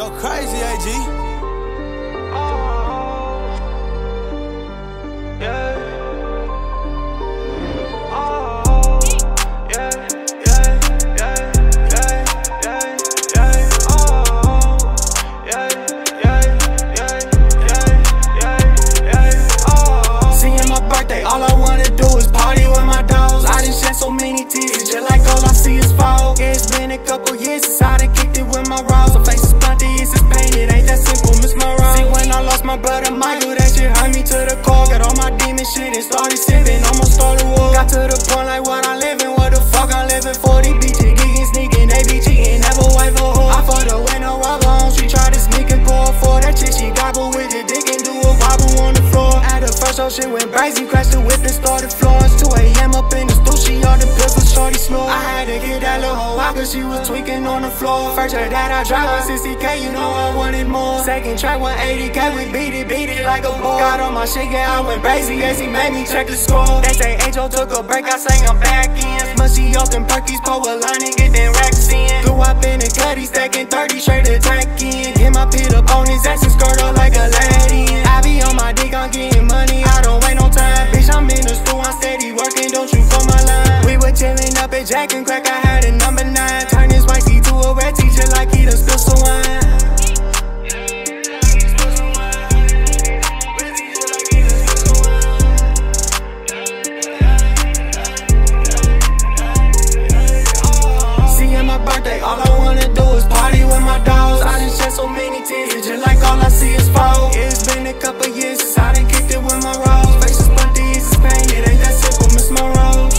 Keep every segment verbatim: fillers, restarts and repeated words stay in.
Go crazy, A G. Oh, yeah. Oh, yeah, yeah, yeah, yeah, yeah, yeah. Oh, yeah, yeah, yeah, yeah, yeah, yeah. Oh, seeing my birthday, all I wanna do is party with my dogs. I done shed so many tears, just like all I see is fall. Yeah, it's been a couple years since I done kicked it with my raws. Her face is bloody, it's just pain, it ain't that simple, miss my ride. See, when I lost my brother Michael, that shit hurt me to the core. Got all my demon shit and started sipping, almost started war. Got to the point like what I'm living, what the fuck I'm living for. These bitches geeking, sneaking, they be cheating, never wife a whore. I fucked her with no rubber on, she tried to sneak and pour for that shit. She gobble with the dick and do a wobble on the floor. At the first, so shit went crazy, crashed the whip and started flooring. two A M up in the stool, she all the pills and shorty snore. I had to get that little hoe out cause she was tweaking on the floor. First her that I drive one sixty K, you know I wanted more. Second track one eighty K, we beat it, beat it like a ball. Got on my shit, yeah, I went crazy, yes, he made me check the score. They say Adro took a break, I sang I'm back in. Mushy off them perkies, pull a line and get them racks in. Go up in the cutty, stacking thirty, straight attack in. Get my pit up on his ass and skirt up like a lady. I be on my dick, I'm getting money, I don't wait no time. Bitch, I'm in the stool, I'm steady working, don't you call my line. We were chillin' up at Jack and Crack, I had a number nine. Turn his spicy to a red teacher like he done spilled some wine. Seeing my birthday, all I wanna do is party with my dogs. I done shed so many tears, just like all I see is fall. Yeah, it's been a couple years since I done kicked it with my rolls. Faces bloody, it's just pain, it ain't that simple, miss my rolls.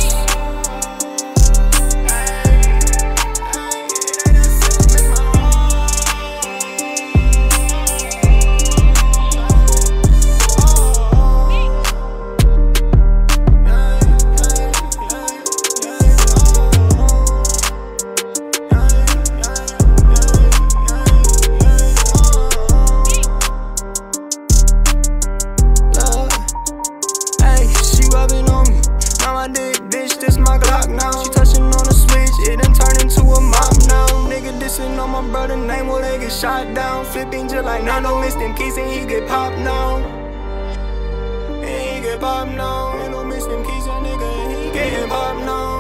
Rubbing on me, now I did, bitch, this my Glock now. She touching on the switch, it done turned into a mop now. Nigga dissing on my brother name, will they get shot down? Flipping just like Nando, miss them keys and he get popped now. And he get popped now, ain't no miss them keys, that nigga, and he getting popped now.